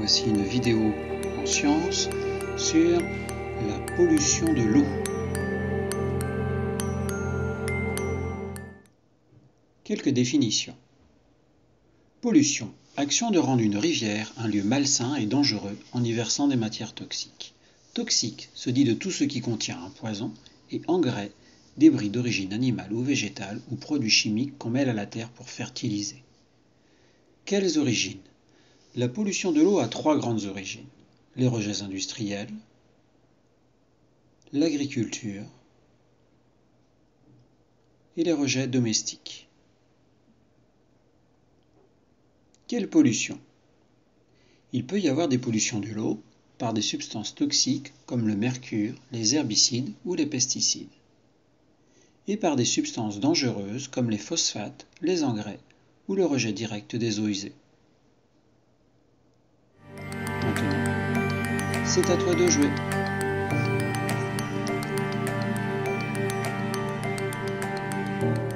Voici une vidéo en sciences sur la pollution de l'eau. Quelques définitions. Pollution, action de rendre une rivière un lieu malsain et dangereux en y versant des matières toxiques. Toxique se dit de tout ce qui contient un poison, et engrais, débris d'origine animale ou végétale ou produits chimiques qu'on mêle à la terre pour fertiliser. Quelles origines? La pollution de l'eau a trois grandes origines: les rejets industriels, l'agriculture et les rejets domestiques. Quelle pollution? Il peut y avoir des pollutions de l'eau par des substances toxiques comme le mercure, les herbicides ou les pesticides, et par des substances dangereuses comme les phosphates, les engrais ou le rejet direct des eaux usées. Maintenant, c'est à toi de jouer.